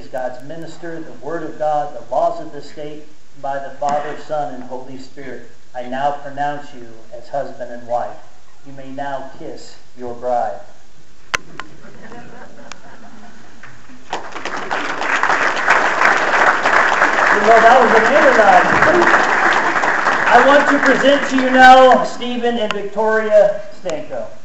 God's minister, the Word of God, the laws of the state, by the Father, Son, and Holy Spirit, I now pronounce you as husband and wife. You may now kiss your bride. That was an interlude. I want to present to you now Stephen and Victoria Stankos.